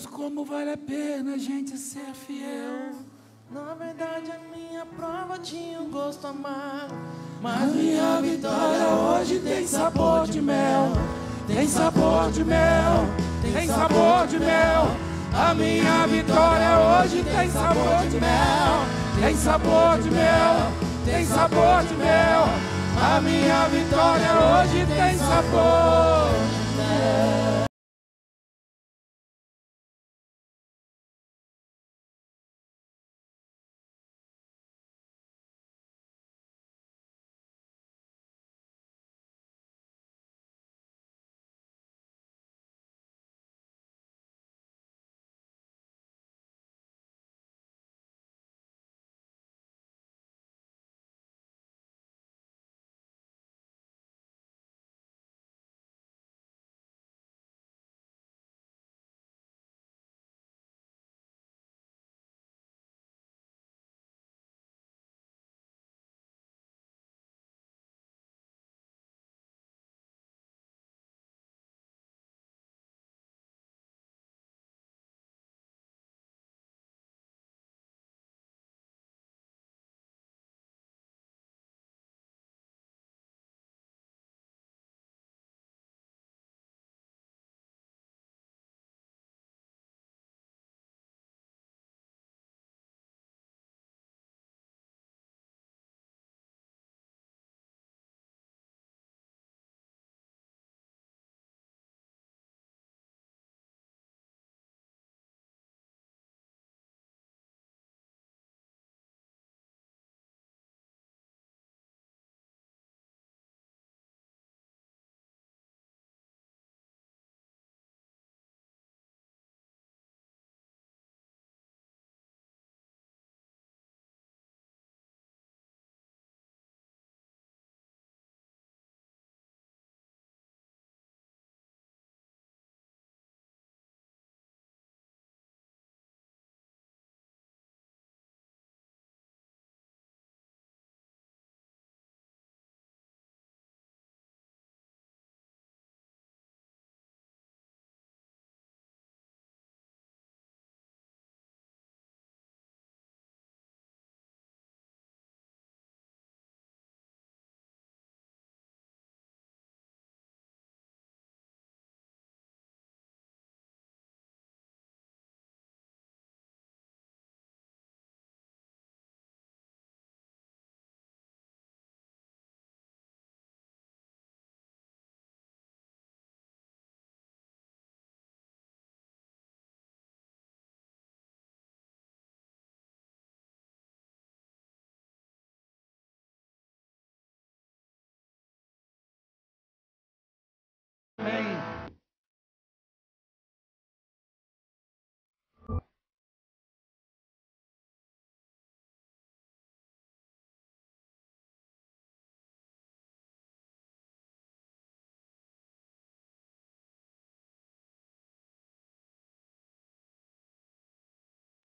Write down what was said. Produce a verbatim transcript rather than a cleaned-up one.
Deus, como vale a pena a gente ser fiel. Na verdade a minha prova tinha um gosto amargo, Mas a minha vitória hoje tem sabor de mel. Tem sabor de mel, tem sabor de mel. A minha vitória hoje tem sabor de mel. Tem sabor de mel, tem sabor de mel. A minha vitória hoje tem sabor de mel.